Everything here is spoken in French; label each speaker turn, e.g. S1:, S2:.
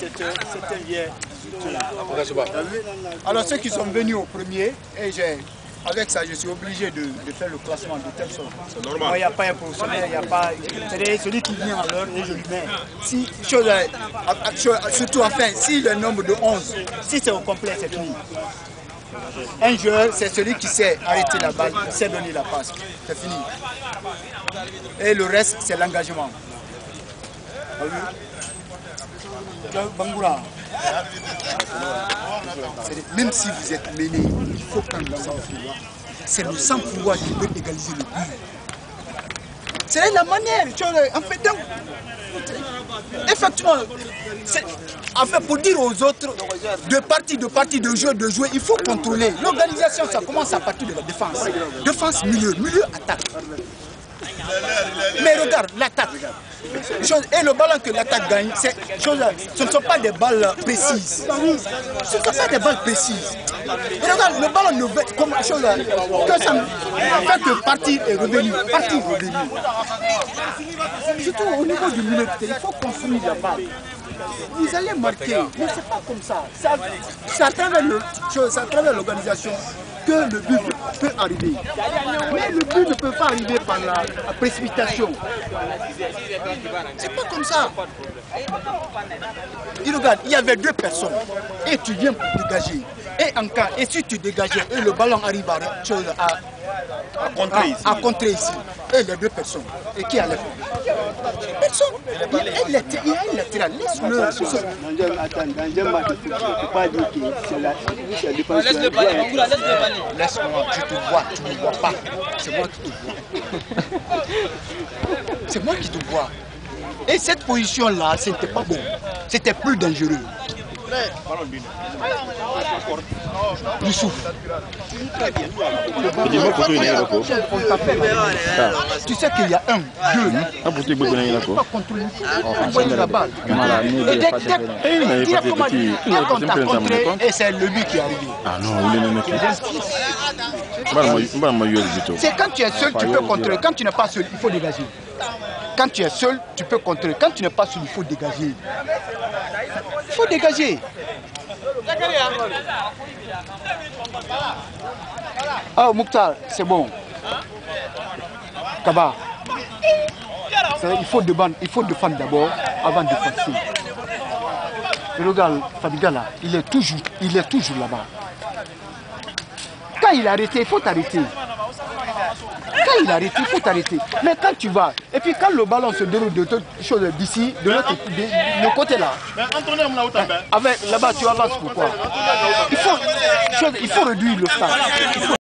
S1: Alors ceux qui sont venus au premier, et avec ça je suis obligé de faire le classement de telle sorte.
S2: C'est normal.
S1: Il n'y a pas un professionnel, il n'y a pas. C'est celui qui vient à l'heure et je lui mets. Si, surtout enfin, si le nombre de 11, si c'est au complet, c'est fini. Un joueur, c'est celui qui sait arrêter la balle, qui sait donner la passe. C'est fini. Et le reste, c'est l'engagement. Bangoura. Même si vous êtes mené, il faut prendre le sang-froid. C'est le sang-froid qui peut égaliser le but. C'est la manière. En fait, donc, effectivement, en fait, pour dire aux autres, de jouer, il faut contrôler. L'organisation, ça commence à partir de la défense. Défense, milieu, attaque. Mais regarde, l'attaque. Et le ballon que l'attaque gagne, ce ne sont pas des balles précises. Ce ne sont pas des balles précises. Et regarde, le ballon ne veut comme chose que ça fait que partir est revenu. Surtout au niveau du milieu, il faut construire la balle. Vous allez marquer, mais c'est pas comme ça. C'est à travers l'organisation que le but peut arriver. Mais le but ne peut pas arriver par la précipitation. C'est pas comme ça. Il regarde, il y avait 2 personnes et tu viens pour dégager. Et si tu dégageais et le ballon arrive à contrer ici, et les 2 personnes, et qui allait faire? Personne. Il y a un latéral, laisse-le.
S3: Dans un match de foot, il ne faut pas dire que c'est la défense.
S4: Laisse-le parler,
S1: Laisse-moi, tu te vois, tu ne me vois pas. C'est moi qui te vois. C'est moi qui te vois. Et cette position-là, c'était pas bon. C'était plus dangereux. Youssouf. Tu sais qu'il y a 1, 2. Pas contrôler. Envoyer la balle. Et directement, quand on t'a contré, et c'est le but qui est arrivé.
S2: Ah non,
S1: c'est quand tu es seul, tu peux contrôler. Quand tu n'es pas seul, il faut dégager. Quand tu es seul, tu peux contrôler. Quand tu n'es pas seul, il faut dégager. Il faut dégager. Ah, Mouktar, c'est bon. Kaba. Il faut défendre d'abord avant de passer. Regarde, Fadiga là, il est toujours là-bas. Quand il est arrêté, il faut t'arrêter. Quand il est arrêté, il faut t'arrêter. Mais quand tu vas, et puis quand le ballon se déroule d'ici, de l'autre côté là, avec là-bas tu avances pourquoi? Il faut réduire le stade.